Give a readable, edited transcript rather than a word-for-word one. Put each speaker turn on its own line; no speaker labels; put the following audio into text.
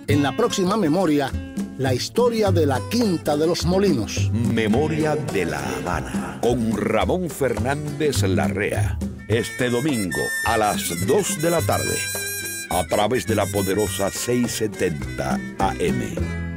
En la próxima memoria, la historia de la Quinta de los Molinos.
Memoria de La Habana, con Ramón Fernández Larrea. Este domingo a las 2 de la tarde, a través de la poderosa 670 AM.